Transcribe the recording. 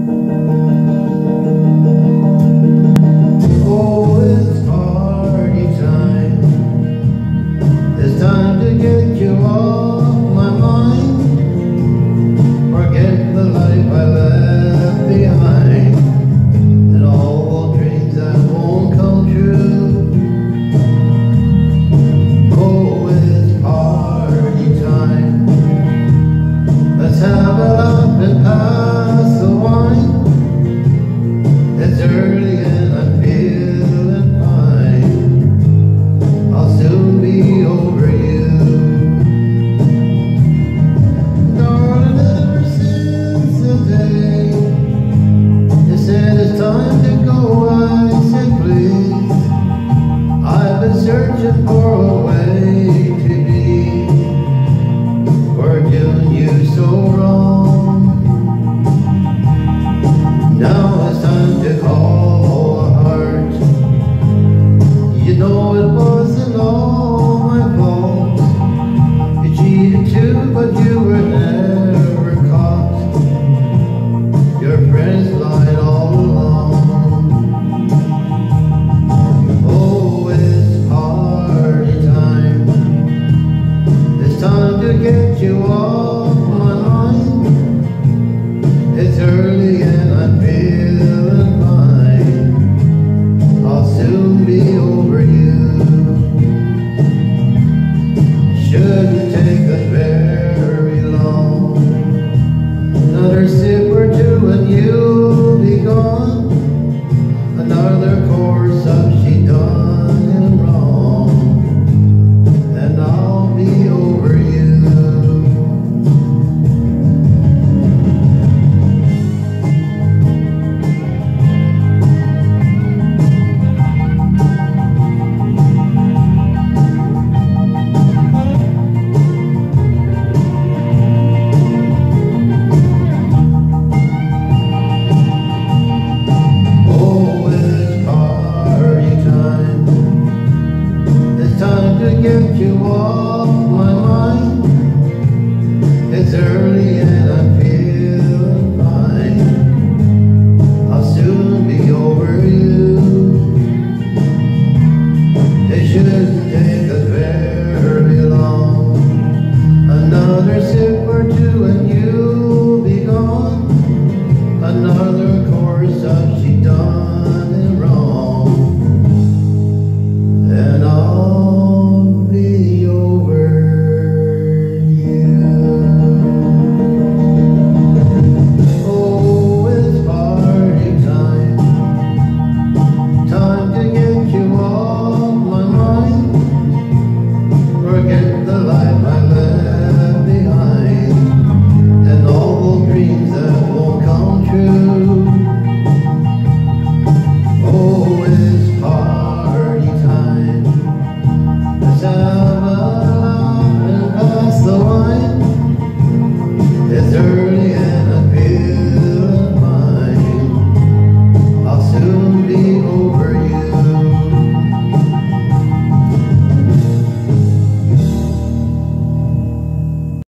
Oh, it's party time. It's time to get you off my mind. Forget the life I left behind, and all dreams that won't come true. Oh, it's party time. Let's have it up and pass the wine. It's early and I'm feeling fine. I'll soon be over you. Darling, ever since the day you said it's time to go, I said please. I've been searching for a way to be. We're doing you so wrong. Now it's time to call.